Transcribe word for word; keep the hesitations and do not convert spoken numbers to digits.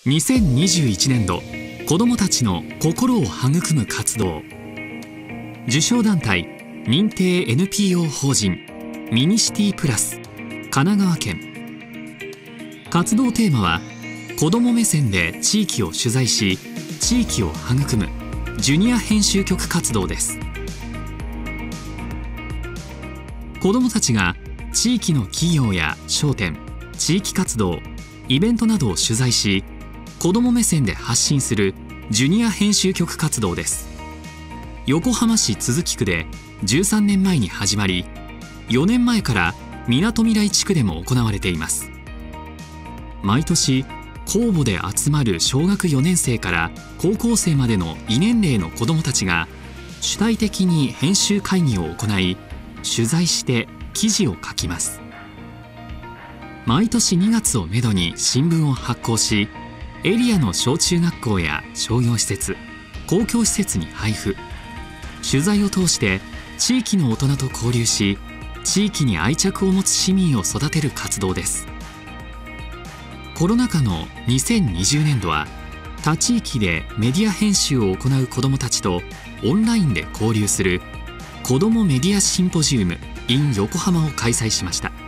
にせんにじゅういちねんど子どもたちの心を育む活動。受賞団体認定 エヌピーオー 法人ミニシティプラス神奈川県。活動テーマは子ども目線で地域を取材し地域を育むジュニア編集局活動です。子どもたちが地域の企業や商店、地域活動、イベントなどを取材し子ども目線で発信するジュニア編集局活動です。横浜市都筑区でじゅうさんねんまえに始まり、よねんまえからみなとみらい地区でも行われています。毎年公募で集まる小学よねん生から高校生までの異年齢の子どもたちが主体的に編集会議を行い、取材して記事を書きます。毎年にがつをめどに新聞を発行し、エリアの小中学校や商業施設、公共施設に配布。取材を通して地域の大人と交流し、地域に愛着を持つ市民を育てる活動です。コロナ禍のにせんにじゅうねんどは他地域でメディア編集を行う子どもたちとオンラインで交流する子どもメディアシンポジウム in 横浜を開催しました。